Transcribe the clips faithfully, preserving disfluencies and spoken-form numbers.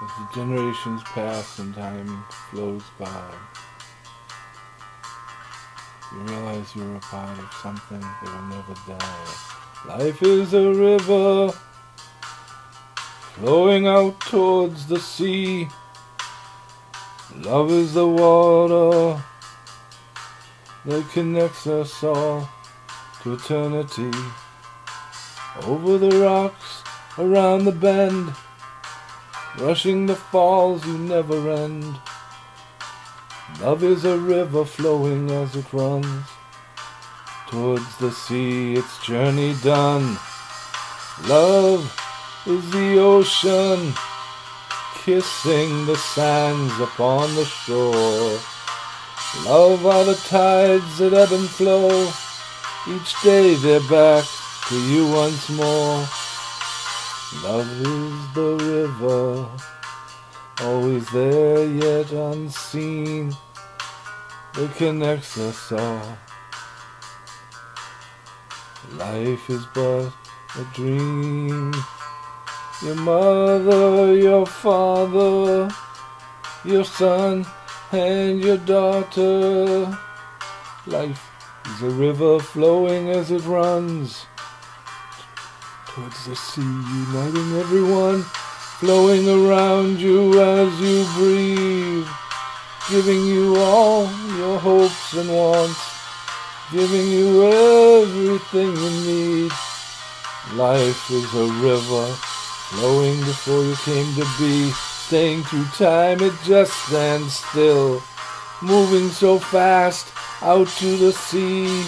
As the generations pass and time flows by, you realize you're a part of something that will never die. Life is a river flowing out towards the sea. Love is the water that connects us all to eternity. Over the rocks, around the bend, rushing the falls you never end. Love is a river flowing as it runs towards the sea, its journey done. Love is the ocean kissing the sands upon the shore. Love are the tides that ebb and flow. Each day they're back to you once more. Love is the river, always there yet unseen, that connects us all. Life is but a dream. Your mother, your father, your son and your daughter. Life is a river flowing as it runs towards the sea, uniting everyone, flowing around you as you breathe, giving you all your hopes and wants, giving you everything you need. Life is a river flowing before you came to be, staying through time, it just stands still, moving so fast out to the sea.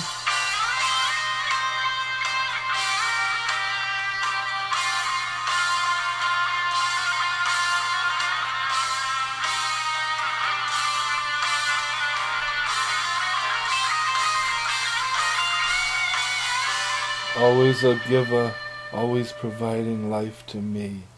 Always a giver, always providing life to me.